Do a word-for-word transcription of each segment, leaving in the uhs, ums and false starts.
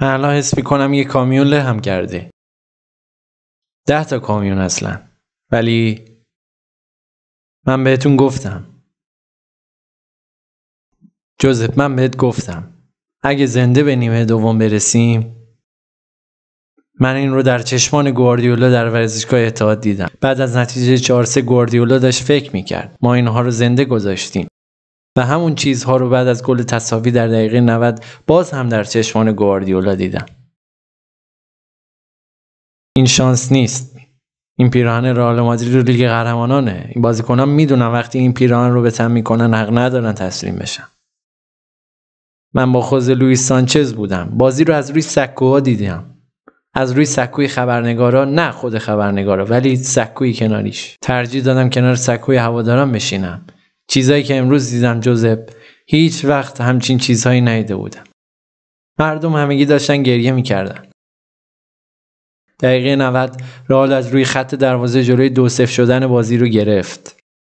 من الان حس می‌کنم یه کامیون له هم کرده. ده تا کامیون اصلا. ولی من بهتون گفتم. جوزف من بهت گفتم. اگه زنده به نیمه دوم برسیم، من این رو در چشمان گواردیولا در ورزشگاه اتحاد دیدم. بعد از نتیجه چهار سه گواردیولا داشت فکر میکرد ما اینها رو زنده گذاشتیم و همون چیزها رو بعد از گل تساوی در دقیقه نود باز هم در چشمان گواردیولا دیدم. این شانس نیست. این پیراهن رئال مادرید رو لیگ قهرمانانه. این بازیکنان میدونن وقتی این پیراهن رو به تن میکنن حق ندارن تسلیم بشن. من با خوزه لوئیس سانچز بودم. بازی رو از روی سکوها دیدم. از روی سکوی خبرنگارا، نه خود خبرنگارا ولی سکوی کناریش. ترجیح دادم کنار سکوی هواداران بشینم. چیزایی که امروز دیدم جوزف، هیچ وقت همچین چیزهایی ندیده بودم. مردم همگی داشتن گریه میکردن. دقیقه نود رئال از روی خط دروازه جلوی دو صفر شدن بازی رو گرفت.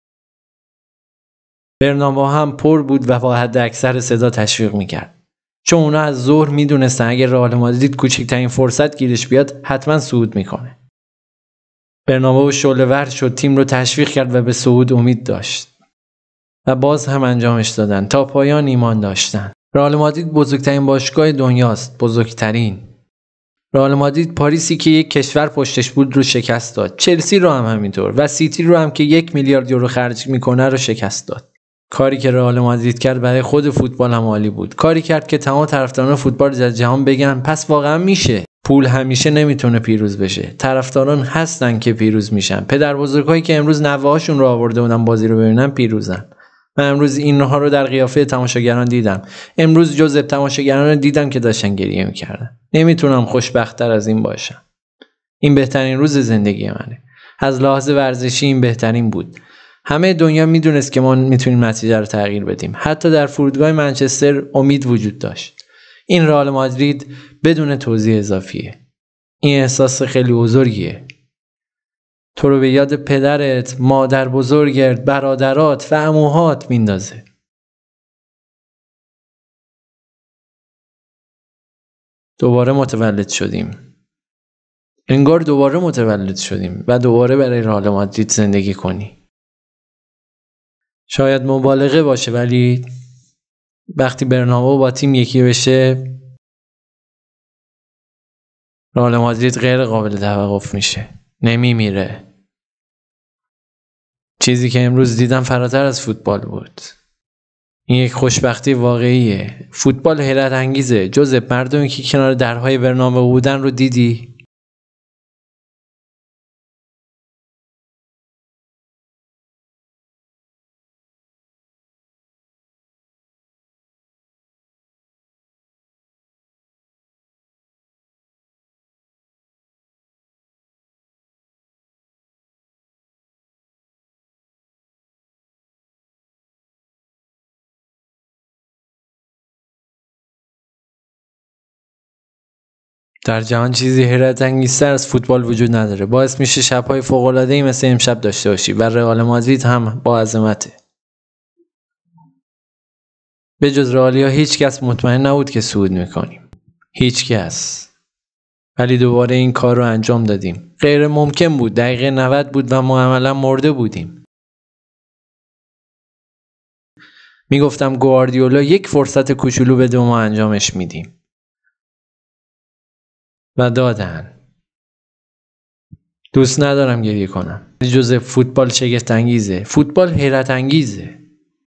برنابئو هم پر بود و با حد اکثر صدا تشویق میکرد. چون اونا از ظهر میدونستن اگه رئال مادرید کوچکترین فرصت گیرش بیاد حتما صعود میکنه. برنابئو شعله‌ور شد، تیم رو تشویق کرد و به صعود امید داشت. و باز هم انجامش دادن. تا پایان ایمان داشتن. رئال مادرید بزرگترین باشگاه دنیاست، بزرگترین. رئال مادرید پاریسی که یک کشور پشتش بود رو شکست داد. چلسی رو هم همینطور و سیتی رو هم که یک میلیارد یورو خرج میکنه رو شکست داد. کاری که رئال مادرید کرد برای خود فوتبال هم عالی بود. کاری کرد که تمام طرفداران فوتبال در جهان بگن پس واقعا میشه. پول همیشه نمیتونه پیروز بشه. طرفداران هستن که پیروز میشن. پدربزرگایی که امروز نوه‌هاشون رو آورده بودن بازی رو ببینن پیروزن. من امروز اینها رو در قیافه تماشاگران دیدم. امروز جزء تماشاگران رو دیدم که داشتن گریه میکردن. نمیتونم خوشبخت‌تر از این باشم. این بهترین روز زندگی منه. از لحاظ ورزشی این بهترین بود. همه دنیا میدونست که ما میتونیم نتیجه رو تغییر بدیم. حتی در فرودگاه منچستر امید وجود داشت. این رئال مادرید بدون توضیح اضافیه. این احساس خیلی بزرگیه. تو رو به یاد پدرت، مادر بزرگت، برادرات و عموهات میندازه. دوباره متولد شدیم. انگار دوباره متولد شدیم و دوباره برای رئال مادرید زندگی کنی. شاید مبالغه باشه ولی وقتی برنابئو با تیم یکی بشه رئال مادرید غیر قابل توقف میشه. نمیمیره. چیزی که امروز دیدم فراتر از فوتبال بود. این یک خوشبختی واقعیه. فوتبال حیرت انگیزه. جزء مردمی که کنار درهای برنابئو بودن رو دیدی؟ در جهان چیزی حیرت انگیزتر از فوتبال وجود نداره. باعث میشه شب‌های فوق‌العاده‌ای مثل امشب داشته باشی و رئال مادرید هم با عظمته. به جز رئالیا هیچ کس مطمئن نبود که صعود میکنیم. هیچ کس. ولی دوباره این کار رو انجام دادیم. غیر ممکن بود. دقیقه نود بود و ما عملاً مرده بودیم. میگفتم گواردیولا یک فرصت کوچولو بده و ما انجامش میدیم. و دادن. دوست ندارم گریه کنم. جزء فوتبال شگفت انگیزه. فوتبال حیرت انگیزه.